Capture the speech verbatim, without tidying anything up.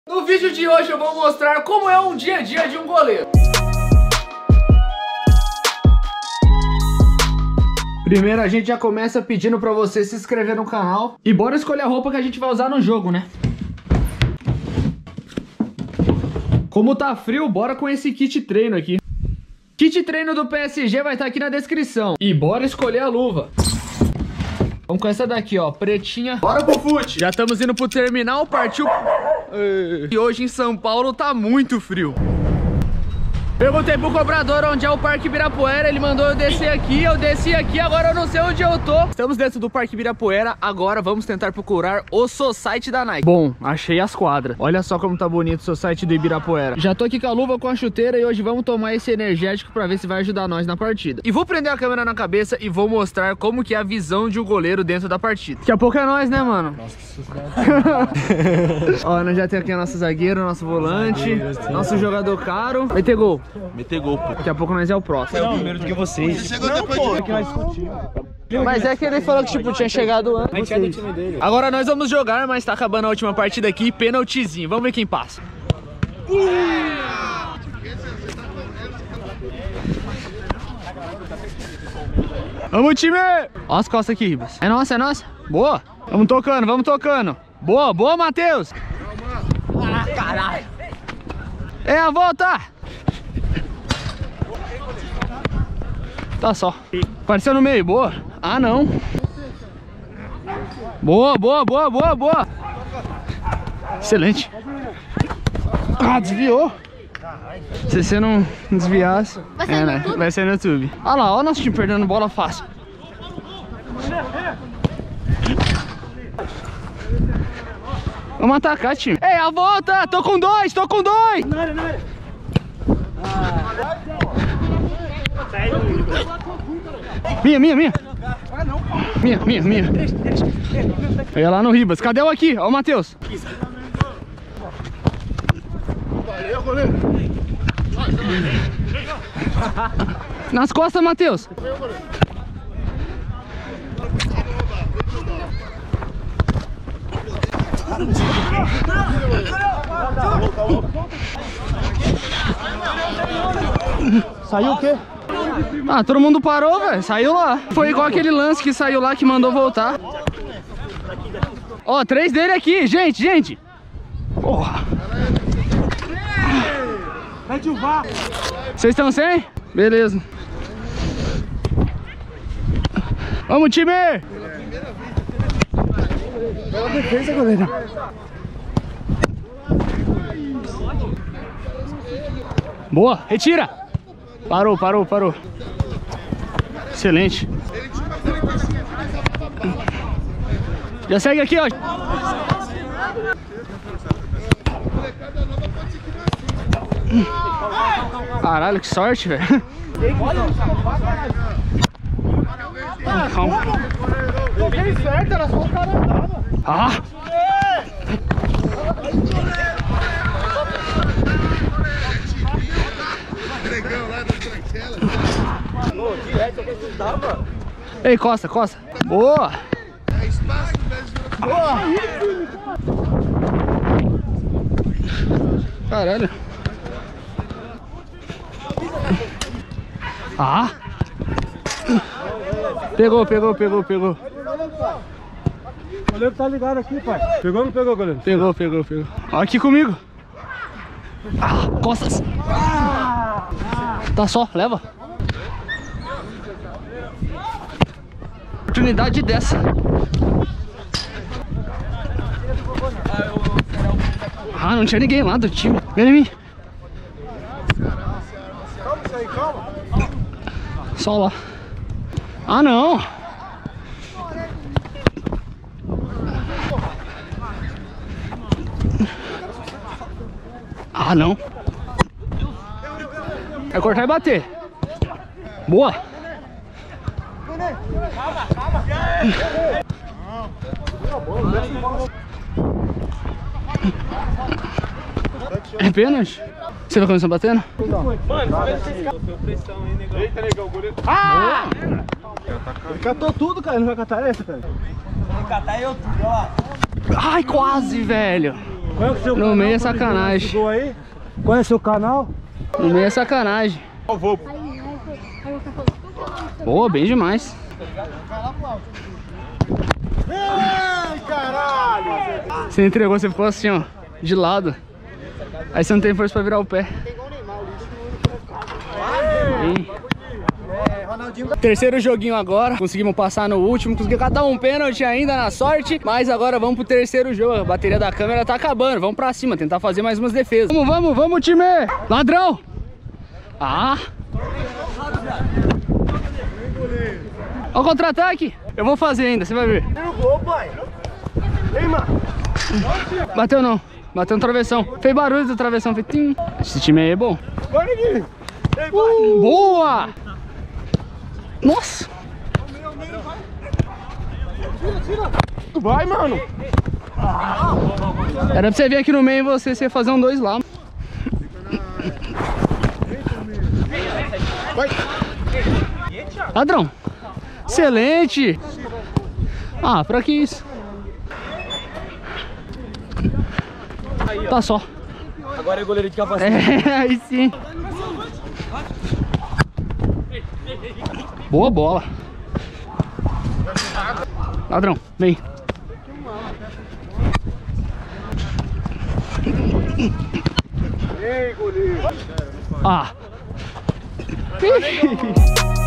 No vídeo de hoje eu vou mostrar como é um dia a dia de um goleiro. Primeiro a gente já começa pedindo pra você se inscrever no canal. E bora escolher a roupa que a gente vai usar no jogo, né? Como tá frio, bora com esse kit treino aqui. Kit treino do P S G vai estar aqui na descrição. E bora escolher a luva. Vamos com essa daqui, ó, pretinha. Bora pro fute. Já estamos indo pro terminal, partiu. E hoje em São Paulo tá muito frio. Perguntei pro cobrador onde é o Parque Ibirapuera, ele mandou eu descer aqui, eu desci aqui, agora eu não sei onde eu tô. Estamos dentro do Parque Ibirapuera, agora vamos tentar procurar o Society da Nike. Bom, achei as quadras. Olha só como tá bonito o Society do Ibirapuera. Já tô aqui com a luva, com a chuteira e hoje vamos tomar esse energético pra ver se vai ajudar nós na partida. E vou prender a câmera na cabeça e vou mostrar como que é a visão de um goleiro dentro da partida. Daqui a pouco é nós, né, mano? Nossa, que ó, nós já tem aqui a nossa zagueiro, nosso volante, nosso jogador caro. Vai ter gol. Meter gol, pô. Daqui a pouco nós é o próximo. Não, primeiro do que vocês. Você chegou depois de mim. Que nós discutimos. Mas é que ele falou que tipo tinha chegado antes. A gente é do time dele. Agora nós vamos jogar, mas tá acabando a última partida aqui. Pênaltizinho. Vamos ver quem passa. Vamos, time! Ó as costas aqui, Ribas. É nossa, é nossa. Boa. Vamos tocando, vamos tocando. Boa, boa, Matheus. Ah, caralho. É a volta! Tá só. Apareceu no meio, boa. Ah, não. Boa, boa, boa, boa, boa. Excelente. Ah, desviou. Se você não desviasse, vai ser, é, né? Vai ser no YouTube. Olha lá, olha o nosso time perdendo bola fácil. Vamos atacar, time. Ei, a volta! Tô com dois, tô com dois! Minha, minha, minha. Minha, minha, minha. Eu ia lá no Ribas. Cadê o aqui? Ó o Matheus. Nas costas, Matheus. Saiu o quê? Ah, todo mundo parou, velho. Saiu lá. Foi igual aquele lance que saiu lá que mandou voltar. Ó, três dele aqui, gente, gente. Porra. Vocês estão sem? Beleza. Vamos, time! Bela defesa, goleiro. Boa, retira. Parou, parou, parou. Excelente. Já segue aqui, ó. Caralho, que sorte, velho. Calma. Joguei certo, era só o cara andar. Ah! Ei, Costa, Costa. Boa! Boa! Caralho. Ah! Pegou, pegou, pegou, pegou. O goleiro tá ligado aqui, pai. Pegou ou não pegou, goleiro? Pegou, pegou, pegou. Ó, aqui comigo. Ah, costas. Tá só, leva. Oportunidade dessa. Ah, não tinha ninguém lá do time. Vem em mim. Calma isso aí, calma. Só lá. Ah, não. Ah, não. É cortar e bater. Boa. Calma, calma. É pênalti? Você vai começar batendo? Mano, deu pressão aí, negão. Eita, negão, o goleiro. Ah! Ele catou tudo, cara. Ele não vai catar essa, cara? Ele catar eu tudo, ó. Ai, quase, velho. No meio é sacanagem. Conhece o canal? No meio é sacanagem. Eu vou. Boa, bem demais. Ei, caralho! Você entregou, você ficou assim, ó, de lado. Aí você não tem força pra virar o pé. Terceiro joguinho agora. Conseguimos passar no último. Conseguimos catar um pênalti ainda na sorte. Mas agora vamos pro terceiro jogo. A bateria da câmera tá acabando. Vamos pra cima, tentar fazer mais umas defesas. Vamos, vamos, vamos, time! Ladrão! Ah! Olha o contra-ataque. Eu vou fazer ainda, você vai ver. Gol, pai. Ei, mano. Bateu não. Bateu no travessão. Fez barulho do travessão. Fez tim. Esse time aí é bom. Uh, boa! Nossa! Vai, mano. Era pra você vir aqui no meio e você, você ia fazer um dois lá. Vai. Ladrão. Excelente. Ah, pra que isso? Tá só. Agora é goleiro de capacete. É, aí sim. Boa bola. Ladrão, vem. Ei, goleiro. Ah.